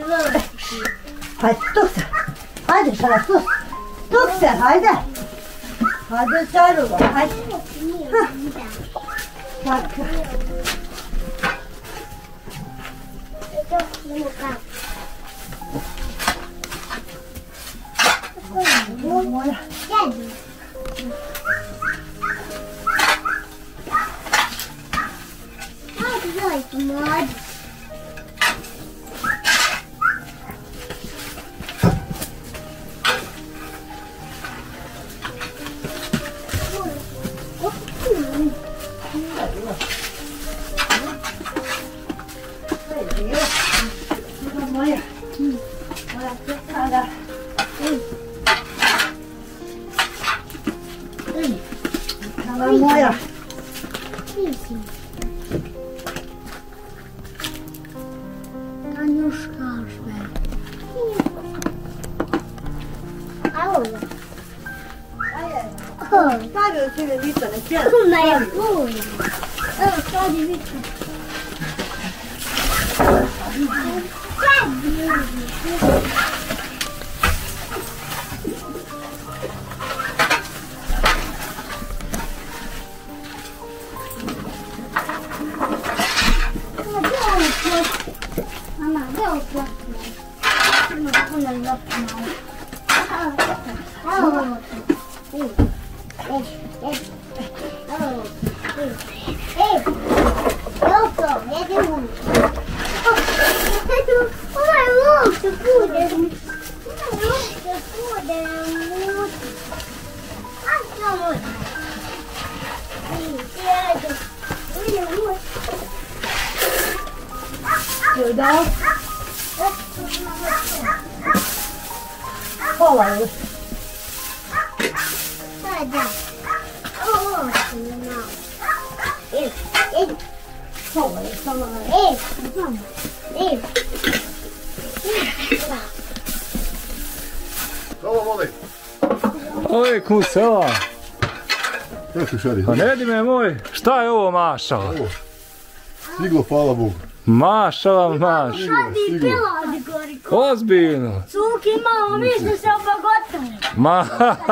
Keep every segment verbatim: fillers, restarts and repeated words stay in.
Hajde, tuk se. Hajde, šala, tuk. Tuk se, hajde. Hajde, čaruva, hajde. Tako. Moja. Mod. Moja. Moja cekada. Hvala moja. Tanjuška sve. Alo. Stavio si mi vica, ne cijeli. Ne, puno. Evo, stavi vica. Mama, gdje je plakno? Ima puno lopno. Evo. Ej, lopno, jedi un. Ovaj luk se bude. Ovaj luk se bude. Aj, samo. Jedu. Jedu. Jodao. Pola još. Sada. Ovo se mi malo. Ej, ej. Pola još, pola još. Ej, znam. Ej. Ovo voli. Oj, kusela. Kako šari? Pa ne di me moj, šta je ovo mašala? Ovo. Stiglo, hvala Bogu. Mašala, maš. Šadi pila od gori. Ozbiljno. Cuk imamo, mi smo se obogotali. Ma,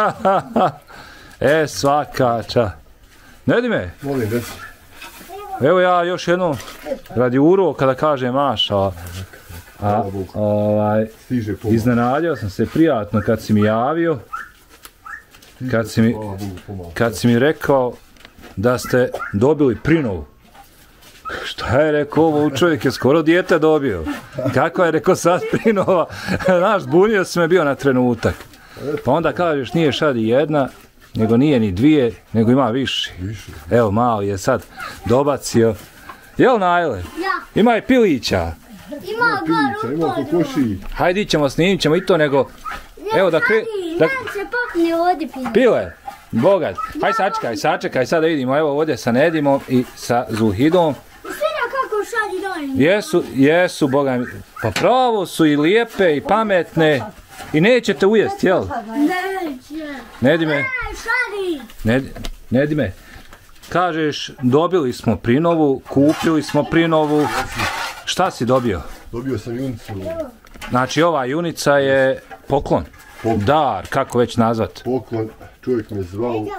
e, svaka ča. Ne di me, Molim, reci. evo ja još jednom radi uro kada kaže mašala. A, Hvala Bogu. ovaj, Stiže pomak. iznenadio sam se prijatno kad si mi javio, kad si mi, Hvala Bogu, pomak. kad si mi rekao da ste dobili prinovu. Šta je rekao, ovo čovjek je skoro dijete dobio. Kako je rekao sad prinova? Znaš, zbunio si me bio na trenutak. Pa onda kažeš nije šadi jedna, nego nije ni dvije, nego ima više. Više. Evo, mali je sad dobacio. Jel, Najle? Ja. Ima i pilića. Ima Pilića, ima kokoši. Hajde ćemo, snimit ćemo i to, nego... Evo da kre... Da... Nam se popne ovdje pila. Pile, bogat. Hajde sačekaj, sačekaj, sad da vidimo. Evo ovdje sa Nedimom i sa Zulhidom. Svira kako šadi dajem. Jesu, jesu, boga mi. Pa pravo su i lijepe i pametne. I nećete ujest, jel? Neće. Nedime, Ej, šadi. Ned, Nedime, kažeš dobili smo prinovu, kupili smo prinovu. Šta si dobio? Dobio sam junicu. Znači ova junica je poklon. Dar, kako već nazvat. Poklon, čovjek me zvao uh,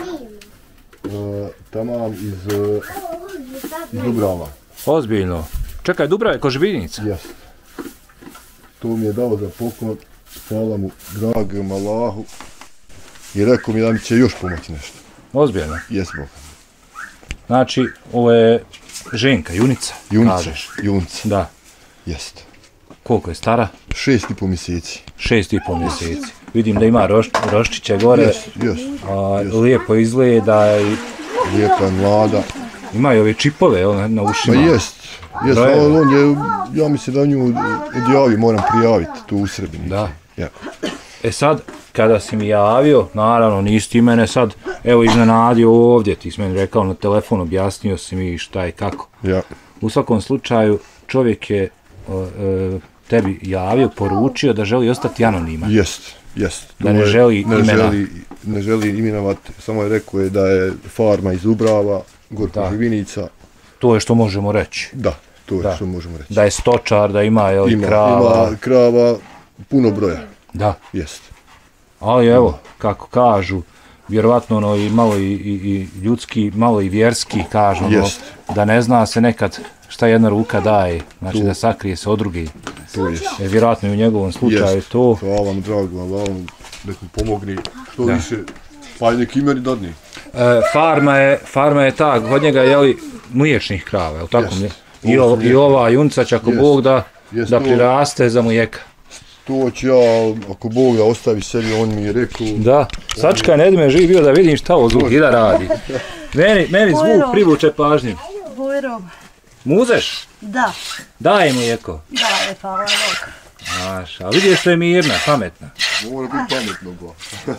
tamam iz, uh, iz Dubrava. Ozbiljno. Čekaj, Dubrave, Kožbinica. Jes. To mi je dao za poklon. Hvala mu, dragom Allahu. I rekao mi da mi će još pomoći nešto. Ozbiljno. Jes Bog. Znači, ovo je ženka, junica. Junica, kažeš. junica. Da. Jest. Koliko je stara? Šest i po mjeseci. Šest i pol mjeseci. Vidim da ima roš, roščiće gore. Jes, jes. A, lijepo izgleda i Lijepa je mlada. ima i ove čipove jel, na, na Pa ušima. jest. Jest, Brojeve. ali on je, ja mislim da nju odjavio, moram prijaviti tu u Srbiji. Da. Ja. E sad, kada si mi javio, naravno nisi ti mene sad, evo iznenadio ovdje, ti si meni rekao na telefon, objasnio si mi šta i kako. Ja. U svakom slučaju, čovjek je o, e, tebi javio, poručio da želi ostati anoniman. Jest, jest. Da To ne je- želi ne imena. Želi, ne želi imenovati, samo je rekao je da je farma iz Dubrava, Gorka Da. Živinica. To je što možemo reći. Da, to je Da. što možemo reći. Da je stočar, da ima jel, Ima, krava. ima krava puno broja, Da. jest. Ali evo, kako kažu, vjerovatno ono i malo i, i, i ljudski, malo i vjerski kažu, ono, Jest. da ne zna se nekad šta jedna ruka daje, znači To. da sakrije se od druge. To jest. E, vjerojatno i u njegovom slučaju Jest. to. Hvala vam, drago, hvala vam, nek mi pomogni što Da. više, pa i neki imeni dadni. E, farma, je, farma je ta, kod njega je li mliječnih krava, je li tako? Jest. I, Ovo o, su I ova juncać, ako Jest. Bog da, Jest da to. priraste za mlijeka. To ću ja, ako Bog da ostavi sebi, on mi je rekao, Da, sačekaj, ne me živ bio da vidim šta ovo Zulhida radi. Meni, meni zvuk Bujro. privuče pažnju. Bujrom. Muzeš? Da, Daj mlijeko. da je, hvala Bog. Maš, a vidiš što je mirna, pametna. mora biti pametno ba.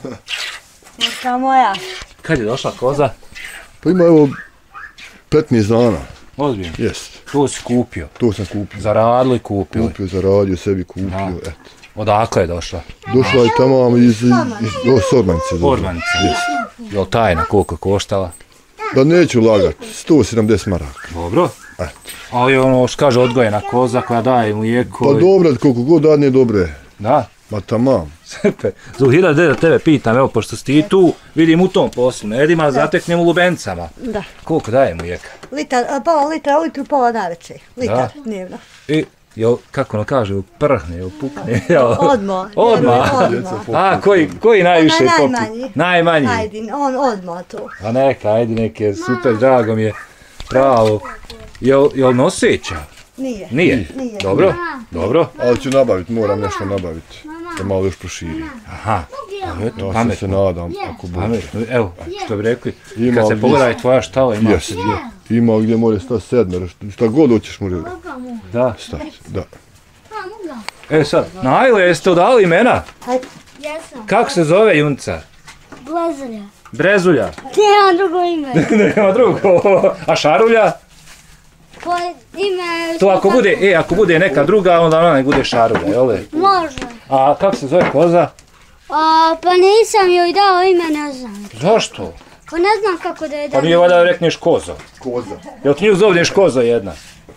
Kurka moja. Kad je došla koza? Pa ima evo petnaest dana, Ozbiljno. jest. To si kupio. To sam kupio. Zaradili, kupili. Kupio, zaradio, sebi kupio, Da. eto. Odakle je došla? Došla je tamo iz, iz, iz o, Sormanice. Ormanice. Jel tajna koliko je koštala? Da neću lagat, sto sedamdeset maraka. Dobro. Eto. Ali ono što kaže odgojena koza koja daje mlijeko. Pa i- dobro, koliko god dadne dobre. Da. Ma tamam. Super. Zulhida, da tebe pitam, evo, pošto si ti tu, vidim u tom poslu, ne vidim, ali zateknem u lubencama. Da. Koliko daje mlijeka? Litar, a, pola litra, litru pola najveće. Litar Da. dnevno. I, jel, kako ono kaže, prhne, jel, pukne, jel? Odmah. Odmah. Odmah. A, koji, koji najviše Ma, popi? najmanji. Najmanji. Ajde, on odmah to. A neka, ajde, neke, super, drago mi je, pravo. Jel, jel noseća? Nije. Nije? Nije. Dobro, dobro. Ali ću nabaviti, moram nešto nabaviti. Da malo još proširi. Aha, pametno, Ja sam se pametno. nadam, ako Bog. Pametno, evo, što bi rekli, Ima kad se ovdje- pogledaj tvoja štala, ima Jest. se dvije. Ima gdje more sta sedmer, šta god hoćeš more Da. stati. Da. E sad, Najle, jeste dali imena? Ajde. Jesam. Kako se zove junca? Blazarja. Brezulja. Nemam drugo ime. Nema drugo. A Šarulja? Po ime... To ako bude, e, ako bude neka druga, onda ona ne bude Šarulja, jel? da? Može. A kako se zove koza? A, pa nisam joj dao ime, ne znam. Zašto? Pa ne znam kako da je Pa dam. nije valjda da rekneš kozo. Koza. Jel ti nju zovneš kozo jedna?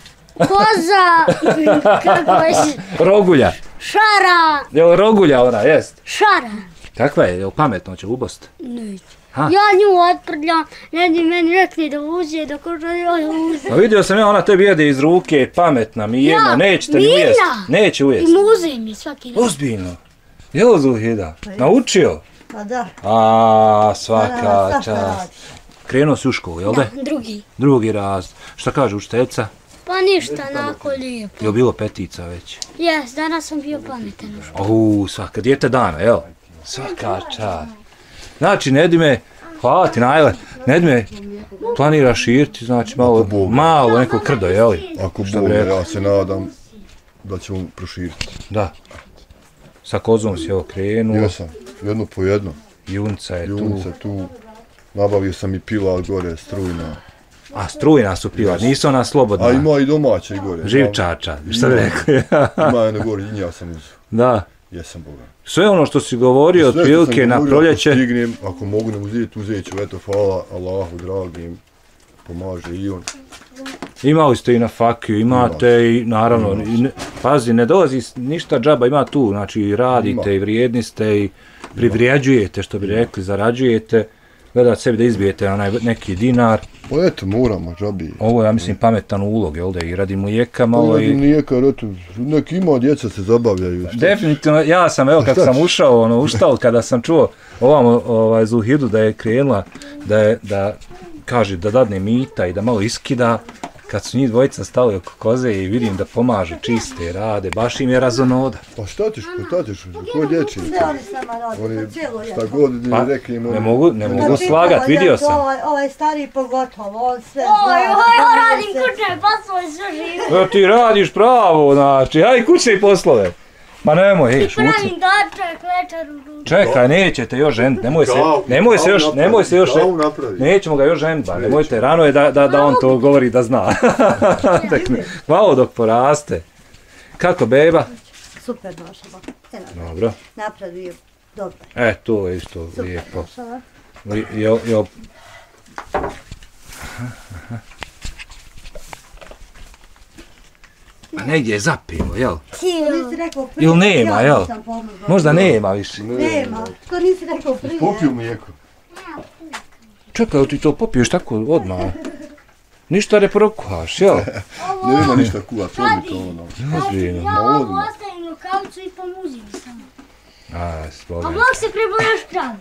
Koza. Kako je? Rogulja. Šara. Jel Rogulja ona, jest? Šara. Kakva je, jel pametno će ubost? Neće. Ha? Ja nju otprljam, ne meni rekli da uđe, dok joj uđe. Pa vidio sam ja, ona tebi jede iz ruke, pametna, mirna, Ja, nećete ni mirna. ujest. Neće I ujest. muze mi svaki dan. Ozbiljno. Jel Zulhida? Naučio? Pa da. A, Da, svaka svaka čast. radi. Krenuo si u školu, jel da? Da, drugi. Drugi raz. Šta kaže učiteljica? Pa ništa, nako lijepo. Je bilo petica već? Jes, danas sam bio pametan u školu. Uuu, svaka dijete dana, jel? Svaka čast. Znači, Nedime, hvala ti Najle, Nedime, planiraš širiti, znači malo, Bog. malo neko krdo, jel? Ako Šta Bog, bi rekao? ja se nadam da ćemo proširiti. Da. Sa kozom si evo krenuo, Jesam, jedno po jedno. junca je tu. Junce tu. Nabavio sam i pila gore, strujna. A strujna su pila, nisu ona slobodna. A ima i domaće gore. Živčača, šta bi rekao? Ima jedno gore, i ja sam uz. Da. Jesam Boga. Sve ono što si govorio, Sve što otprilike sam na govorio, proljeće, Ako stignem, ako mogu ne uzeti, uzet ću. Eto, hvala Allahu dragim. Pomaže i on. imali ste i na fakiju, imate i naravno, i ne, pazi, ne dolazi s- ništa džaba, ima tu, znači i radite Ima. i vrijedni ste i privrijeđujete, što bi rekli, zarađujete, gledate sebi da izbijete onaj neki dinar. Pa eto, moramo, džabi. Ovo je, ja mislim, pametan ulog, jel da, i radi mlijeka malo Malo i... i... Nijeka, eto, neki ima djeca se zabavljaju. Šta? Definitivno, ja sam, evo, kad Šta sam ćeš? ušao, ono, ustao, kada sam čuo ovamo, ovaj, Zulhidu da je krenula, da je, da, kaže, da dadne mita i da malo iskida, kad su njih dvojica stali oko koze i vidim da pomažu, čiste, rade, baš im je razonoda. Pa šta ćeš, pa šta ćeš, ko dječji? Ne, oni s nama radi. Oni, Cijelo šta jedno. god mi Pa, rekli, ne mogu, ne oni- mogu slagat, vidio sam. Ovaj, ovaj stariji pogotovo, on sve Oj, zna. oj, oj, zna radim se. kućne poslove, sve živo. E, ti radiš pravo, znači, aj kućne poslove. Ma nemoj, ej, šuci. Pravim dačak, večer u ruku. Čekaj, nećete još ženiti, nemoj se, Kavu, nemoj se kavu još, napravi, nemoj se još, kavu napravi. nećemo ga još ženiti, ba, nemojte, rano je da, da, da on to govori da zna. Tek ne, malo dok poraste. Kako beba? Super došla. Eno, Dobro, napravio dobro. e, to je isto Super lijepo. došla. Li- Jel, jel, A negdje je zapilo, jel? Nisi rekao prije. Ili nema, ja jel? nisam pomogla. Možda nema više. Nema, to nisi rekao prije. Popio mlijeko. Čekaj, jel ti to popiješ tako odmah? Ništa ne prokuhaš, jel? Nema ništa kuva, to mi to ono. Ozbiljno. Ja ovo ostavim rukavicu i pomuzim samo. A, A spomen. Bog se prebojaš pravi.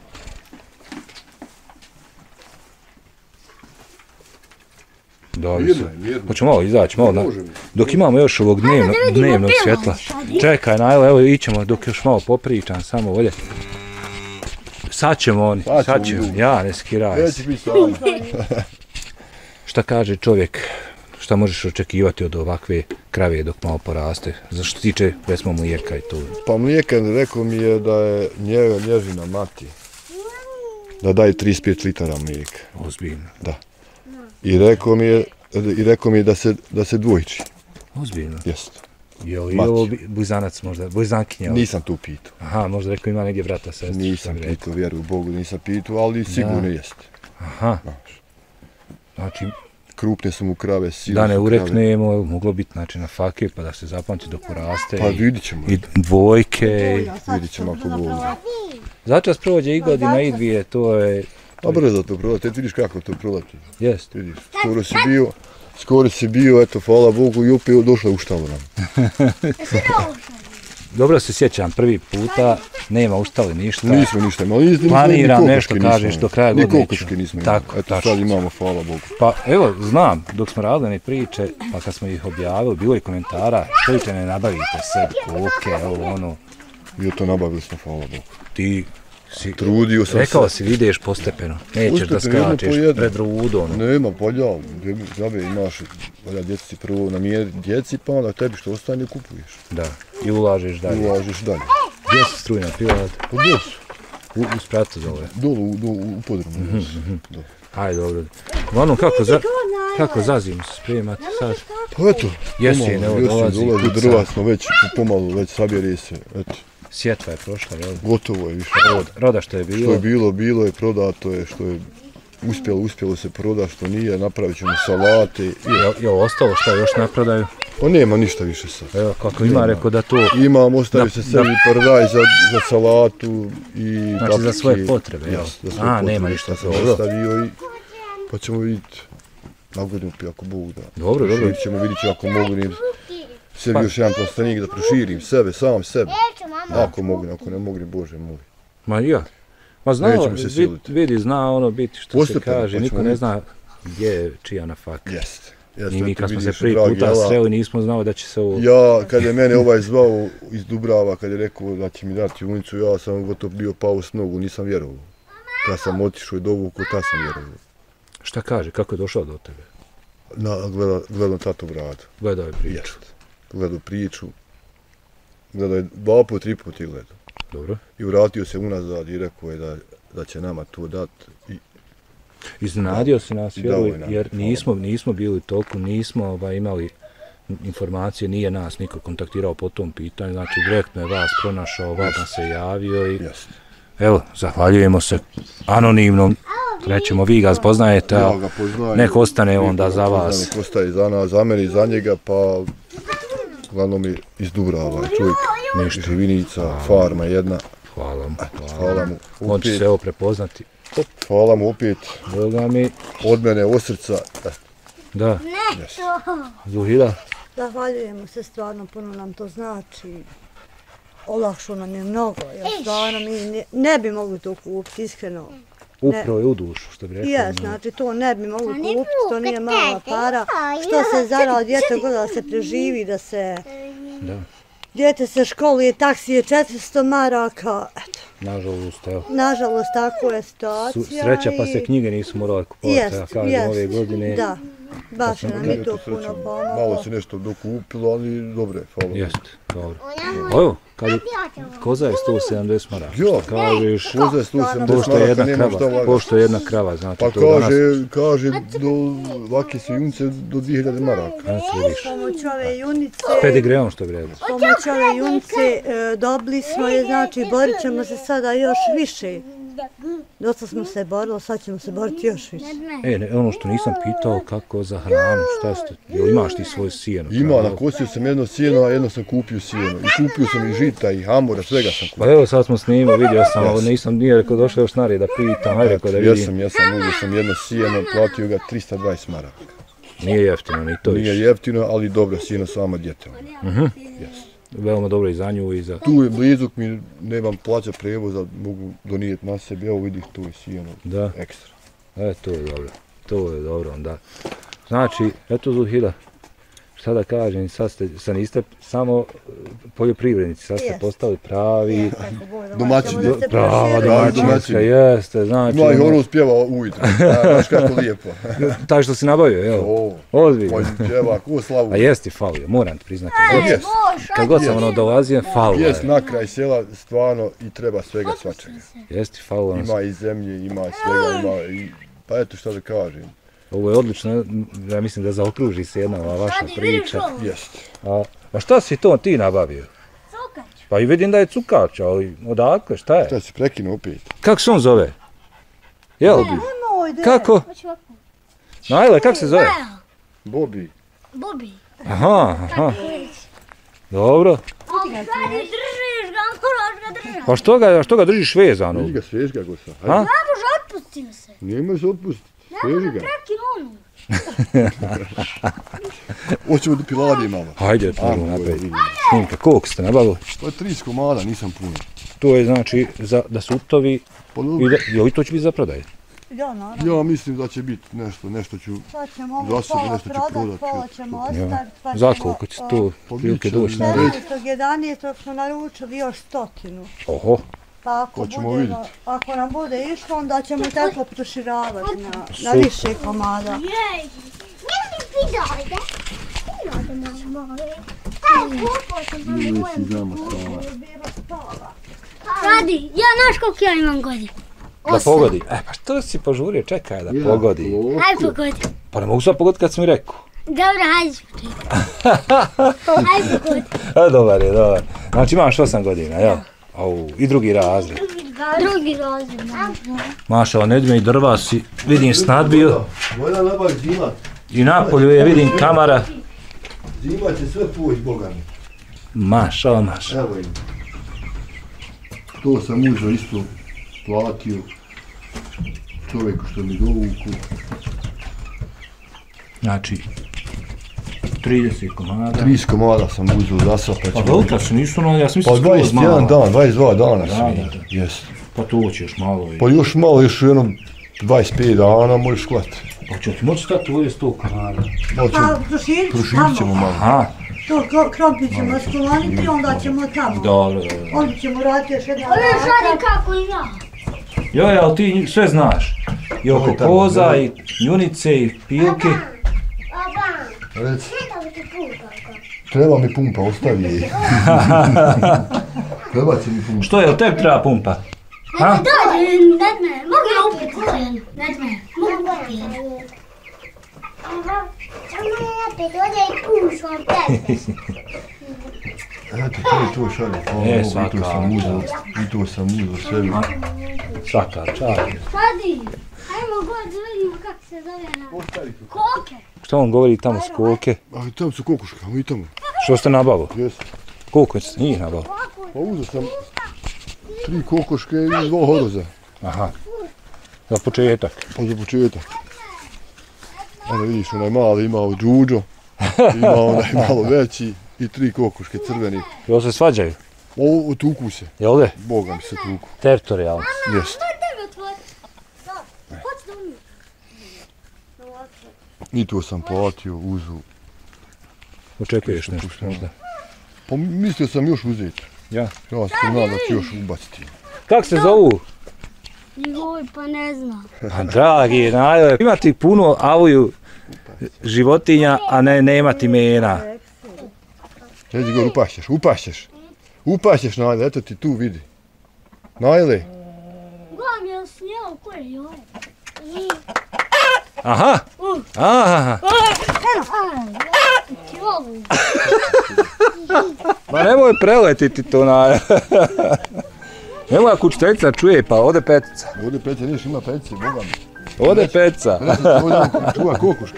Dobro Mirno se. je, mirno. Hoćemo malo izaći, malo na... Možemo. Dok imamo još ovog dnevno, vidimo dnevnog film svjetla. sad. Čekaj, Najle, evo ićemo dok još malo popričam, samo ovdje. Sad ćemo oni, Sad sad ćemo ćemo. mi. Ja, ne skiraj Neće se. biti stvarno. Šta kaže čovjek, šta možeš očekivati od ovakve krave dok malo poraste? Za što tiče, već smo mlijeka i to. Pa mlijeka rekao mi je da je njega nježina mati. Da daje trideset pet litara mlijeka. Ozbiljno, I rekao mi je, i rekao mi je da se, da se dvojči. ozbiljno. Jest. Je li Mati. ovo bi- bujzanac možda, bujzankinja? Nisam tu pitao. Aha, možda rekao ima negdje brata, sestra. Nisam pitao, vjeru u Bogu, nisam pitao, ali sigurno jest. Aha, Znaš. znači Krupne su mu krave, silne da ne su krave. ureknemo, moglo biti znači na fake pa da se zapamti dok poraste. Pa i- vidit ćemo. I dvojke. Ja sad Vidit ćemo ako Bog da. Začas prođe i godina i dvije, to je, A brzo to prolati, eto vidiš kako to prolati. jest. Vidiš, skoro si bio, skoro si bio, eto, hvala Bogu, i opet došla u štalu nam. Dobro se sjećam, prvi puta, nema ustali ništa. Nismo ništa imali, nismo, Planiram ni kokoške nešto, nismo kažeš, imali. do kraja Ni godine kokoške ćemo. nismo imali. Tako, Eto, tačno. sad imamo, hvala Bogu. Pa evo, znam, dok smo radili one priče, pa kad smo ih objavili, bilo je komentara, što ne nabavite sebi koke, evo ono, I to nabavili smo, hvala Bogu. ti si, Trudio sam rekao se. si, ideš postepeno, nećeš da Postepeno, jedno po skačeš jedno. pred rudom. Nema, pa ja, zabe imaš, valja djeci prvo namijeri djeci, pa onda tebi što ostane kupuješ. Da, i ulažeš dalje. Ulažiš dalje. Gdje se strujna pilat? Pa gdje su? U, u spratu zove. Dolu, u, u, u podrumu. Da. Ajde, dobro. Uglavnom, kako, za, kako za zimu se spremati sad? Pa eto, Jesen, pomalo, evo, jesen dolazi, dolazi, puca. drva smo već pomalo, već sabjeri se, eto, Sjetva je prošla, jel? gotovo je više. Od roda što je Što bilo. je bilo, bilo je, prodato je, što je uspjelo, uspjelo se proda, što nije, napravit ćemo salate. I, Je, je ostalo šta još na prodaju? pa nema ništa više sad. Evo, kako ima, rekao da to, Imam, ostavi Da- se sebi paradaj za, za salatu i Znači, za paprike. svoje potrebe, jel? Jes, za svoje A, potrebe, nema ništa, šta sam dobro. ostavio i pa ćemo vidjeti na godinu pi ako Bog da. Dobro, dobro. Proširit ćemo, vidit ću ako mogu nim sebi Pa- još jedan plastenik da proširim sebe, sam sebe. Neću, mama. Ako mogu, ako ne mogu, Bože moj. ma i ja. Ma zna, Nećemo se vid, siliti. vidi, zna ono biti što Postepeno, se kaže, pa niko ćemo ne vidjeti. zna gdje je čija na fak. Jeste. Jeste, I mi eto kad smo se vidiš, prvi dragi puta Jela, sreli nismo znali da će se ovo... Ja, kad je mene ovaj zvao iz Dubrava, kad je rekao da će mi dati junicu, ja sam gotovo bio pao s nogu, nisam vjerovao. Kad sam otišao i dovukao, tad sam vjerovao. Šta kaže, kako je došao do tebe? Na, gleda, gledam tatu bradu. Gledao je priču. Jest. Gledao priču. Gledao je dva put, tri put je gledao. Dobro. I vratio se unazad i rekao je da, da će nama to dati. I Iznenadio si nas, I dao vjeruj, je nam, jer hvala nismo, nismo bili toliko, nismo ovaj, imali informacije, nije nas niko kontaktirao po tom pitanju, znači direktno je vas pronašao, vas nam se javio i jest. evo, zahvaljujemo se anonimnom, rećemo vi ga poznajete, Ja a ga poznajem. nek ostane Niko onda ga za pozna, vas. Nek ostaje za nas, za mene i za njega, pa uglavnom je iz Dubrava, je čovjek Ništa. Živinica, farma jedna. Hvala mu, Hvala mu on će opet, se evo prepoznati. hvala mu opet Boga mi, od mene od srca. E, da, yes. Zuhida, Zahvaljujemo se, stvarno puno nam to znači. Olakšao nam je mnogo, jer stvarno mi ne, ne bi mogli to kupiti, iskreno. upravo je u dušu, što bi rekao. Jes, znači to ne bi mogli kupiti, to nije mala para. Što se zaradi, djete god da se preživi, da se... Da, Djete se školuje, taksi je četiristo maraka, eto. nažalost, evo. Nažalost, tako je Su, situacija. sreća pa i- se knjige nisu morale kupovati, ja Jest, kažem jest, ove godine. da. Baš je nam i to Eto, puno srećom, pomoglo. malo se nešto dokupilo, ali dobre, hvala. Jest, dobro. Evo, kad je, koza je sto sedamdeset maraka, Jo. što kažeš, Koza je sto sedamdeset pošto je maraka, jedna nema šta krava, lagati. pošto je jedna krava, znači Pa to danas, kaže, kaže do lake su junce do dvije hiljade maraka. danas vidiš, Pomoć ove junice, s pedigreom što bi rekao. pomoć ove junice e, dobili smo je, znači borit ćemo se sada još više Dosta smo se borili, sad ćemo se boriti još više. E, ne, ono što nisam pitao, kako za hranu, šta ste, jel imaš ti svoje sijeno? Ima, nakosio sam jedno sijeno, a jedno sam kupio sijeno. I kupio sam i žita, i hamura, svega sam kupio. Pa evo sad smo snimao, vidio sam, ali nisam, nije rekao došao još narije da pitam, hajde rekao da vidim. Jesam, jesam, uzeo sam jedno sijeno, platio ga trista dvadeset maraka. Nije jeftino, ni to više. Nije jeftino, ali dobro, sijeno sama djeteva. Mhm. Yes. Veoma dobro i za nju i za... Tu je blizu, mi nemam plaća prevoza, mogu donijeti na sebi, evo vidih, tu je sijeno Da. ekstra. E, to je dobro, to je dobro onda. Znači, eto Zuhila, šta da kažem, sad, ste, sad niste samo poljoprivrednici, sad ste Jest. postali pravi, Domaćini. Do, prava domaćinska, domaćinska, jeste, znači... Ima i ono spjeva ujutro, znaš kako lijepo. Taj što si nabavio, jel? O, Ozbiljno. moj pjeva, ko slavu. A jest ti falio, moram ti priznati. Jes, Kad god sam ono dolazio, falio jes je. na kraj sela, stvarno i treba svega svačega. Jest ti falio. Ima i zemlje, ima i svega, ima i... Pa eto šta da kažem. Ovo je odlično, ja mislim da zaokruži se jedna ova vaša priča. Jest. A, a šta si to ti nabavio? Cukač. Pa i vidim da je cukač, ali odakle, šta je? Šta si prekinuo opet? Kako se on zove? Jel? Nemoj, de. Kako? Hoću ovako. Najle, kako se zove? Bobi. Bobi. Aha, aha. Dobro. Ali sad držiš ga, moraš ga držati. Pa što ga, što ga držiš vezano? Vidi ga, sveži ga gosa. A? Ne može, otpustio se. Nemoj se otpustiti, sveži ga. Preki onu. Hoćemo da piladi malo. Hajde, prvo Ajmo, napred. vidi. Snimka, koliko ste nabavili? To je tri komada, nisam puno. To je znači za, da se utovi Pa i dobro. da, joj, to će biti za prodaj. Ja, naravno. Ja mislim da će biti nešto, nešto ću... Sad ćemo Za ovo sebe pola nešto ću prodat, prodat, pola čut. ćemo Ja. ostaviti. Pa Za ćemo, koliko će o, to Pa prilike bit će doći na na red? sedamnaestog jedanaestog smo naručili još stotinu. Oho, Pa ako, Hoćemo budemo, vidjeti. ako nam bude išlo, onda ćemo tako proširavati na, na Super. više komada. Jej. Ne mi pidaj, da? Pidaj, mamo. Taj kupo sam Radi, ja znaš koliko ja imam godina? da pogodi. E, pa što si požurio, čekaj da pogodi. Hajde pogodi. Pa ne mogu sad pogoditi kad sam mi rekao. Dobro, hajde početi. Hajde pogodi. A, dobar je, dobar. Znači imaš osam godina, jel? Au, i drugi razred. Drugi razred. Maša, nedme i drva si, vidim snadbio. Moja nabavi zima. I napolju je, vidim kamara. Zima će sve poći, Boga mi. Maša, maša. Evo im. To sam uzeo isto platio čovjeku što mi dovuku. Znači, trideset komada. trideset komada sam uzeo za sad, pa Pa ćemo... velika su, nisu ono, ja sam Pa mislio skroz dvadeset jedan mala. dan, dvadeset dva dana Da, su. da, da. Jes. Pa to će još malo. I... Pa još malo, još jedno dvadeset pet dana možeš klati. Pa će ti moći stati ovdje sto komada. Malo Pa ćemo, proširit proširit ćemo tamo. malo. Aha, To kro- krompir ćemo skloniti, onda ćemo tamo. dobro, dobro. Onda ćemo raditi još jedna Ovo još radi vrata. kako i ja. Joj, ali ti nj- sve znaš. I oko je tamo, koza, da. i njunice, i pilke. Aba, Reci, ne da bi ti puta. treba mi pumpa, ostavi je. Treba će mi pumpa. Što je, jel tebi treba pumpa? Ha? Da, ne me, mogu ja upiti jednu? Ne me, mogu upiti jednu. Samo ja opet ovdje i kušam tebe. Eto, to je to šalje. Hvala E, Bogu, svaka i to sam uzeo, čast. i to sam uzeo sebi. Svaka čast. Radi, ajmo god da vidimo kako se zove na koke. Što on govori tamo s koke? Ali tamo su kokoške, a mi tamo. Što ste nabavili? Jes. Koliko ste njih nabavili? Pa uzeo sam tri kokoške i dva horoza. Aha. Za početak. Pa za početak. Onda vidiš, onaj mali ima u džuđo, ima onaj malo veći i tri kokoške crveni. Jel se svađaju? Ovo tuku se, Jel de? Boga mi se tuku. Teritorijalno. Jest. Tebe otvori. Da, hoći da umiju. I to sam platio, uzu. Očekuješ nešto možda. Pa mislio sam još uzeti. Ja. Ja sam znao da ću još ubaciti. Kako se zovu? Joj, pa ne znam. Pa dragi, najle. Ima ti puno avuju životinja, a ne nemati imena. Reći gore, upašćeš, upašćeš. Upašćeš, Najle, eto ti tu vidi. Najle, Gledam je snijel koje je ovo. Aha. Aha. Ti ovu. Ma nemoj preletiti to na... Ne moja kućiteljica čuje, pa ode petica. Ovdje Peća, vidiš, ima Peći, boga mi. Ode petica. Peći, ovdje čuva kokoške.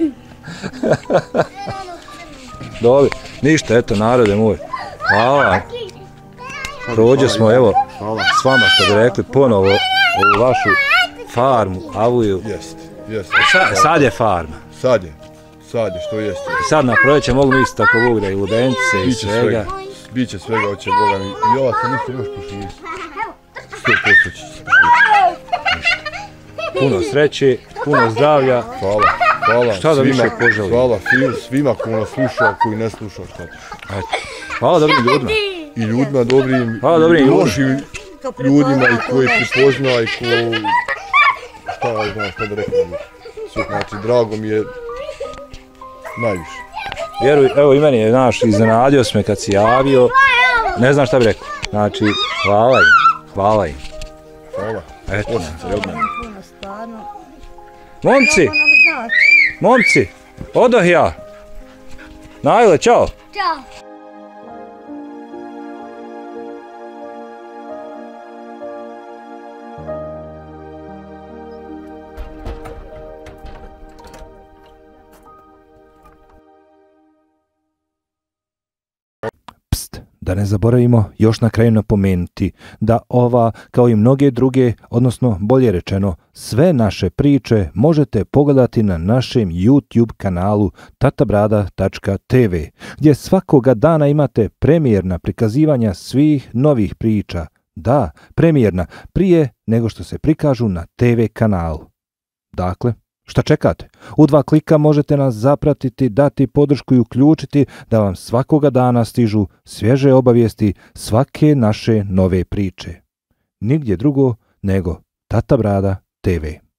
Dobro, ništa, eto, narode moj. Hvala. Prođe smo, evo, s vama, što bi rekli, ponovo ovu vašu farmu, avuju. Jest, jest. Sad, sad je farma. Sad je, sad je, što jeste. I sad na proljeće mogu misliti tako Bog da i ludenice i Biće svega. svega. Biće svega, oće Boga mi. I ova sam isto još prošli. sto posto će se Puno sreće, puno zdravlja. Hvala, hvala Šta da svima, više poželim? hvala svim, svima koji nas sluša, koji ne sluša, šta ćeš. Eto. Hvala dobrim ljudima. I ljudima dobrim, Hvala dobrim i ljudima. lošim ljudima i koji pripozna i ko... Šta ja znam, šta da rekao. Sve, znači, drago mi je najviše. Vjeruj, evo i meni je, znaš, iznenadio se me kad si javio. Ne znam šta bi rekao. Znači, hvala im, hvala im. Hvala. Eto, Osjećaj od mene. Puno stvarno. momci, Ovo nam znači. momci, odoh ja. Najle, čao. Ćao. Pst, da ne zaboravimo još na kraju napomenuti da ova, kao i mnoge druge, odnosno bolje rečeno, sve naše priče možete pogledati na našem YouTube kanalu tatabrada tačka tv, gdje svakoga dana imate premijerna prikazivanja svih novih priča. Da, premijerna, prije nego što se prikažu na te ve kanalu. Dakle, šta čekate? U dva klika možete nas zapratiti, dati podršku i uključiti da vam svakoga dana stižu svježe obavijesti svake naše nove priče. Nigdje drugo nego Tata Brada te ve.